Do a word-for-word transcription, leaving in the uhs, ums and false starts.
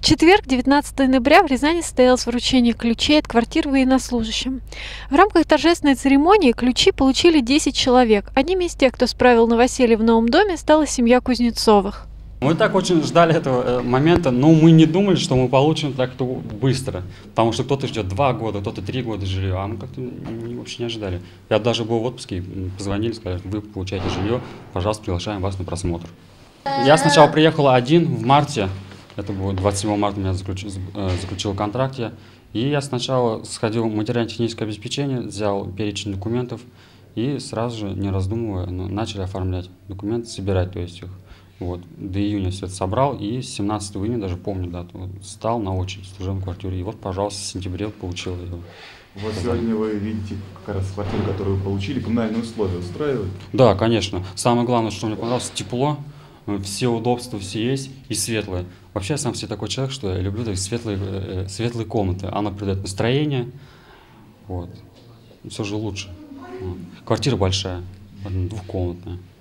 четверг, девятнадцатого ноября, в Рязани состоялось вручение ключей от квартир военнослужащим. В рамках торжественной церемонии ключи получили десять человек. Одним из тех, кто справил новоселье в новом доме, стала семья Кузнецовых. Мы так очень ждали этого момента, но мы не думали, что мы получим так-то быстро. Потому что кто-то ждет два года, кто-то три года жилье, а мы как-то вообще не ожидали. Я даже был в отпуске, позвонили, сказали, вы получаете жилье, пожалуйста, приглашаем вас на просмотр. Я сначала приехал один в марте, это было двадцать седьмого марта, я заключил, заключил контракт. Я, и я сначала сходил в материально-техническое обеспечение, взял перечень документов и сразу же, не раздумывая, начали оформлять документы, собирать, то есть их. Вот, до июня все это собрал, и с семнадцатого июня, даже помню дату, вот, стал на очередь в служебной квартире. И вот, пожалуйста, в сентябре получил ее. Вот сегодня вы видите как раз квартиру, которую вы получили, коммунальные условия устраивают? Да, конечно. Самое главное, что мне понравилось, тепло, все удобства, все есть и светлое. Вообще, я сам все такой человек, что я люблю такие светлые, светлые комнаты. Она придает настроение, вот. Все же лучше. Квартира большая, двухкомнатная.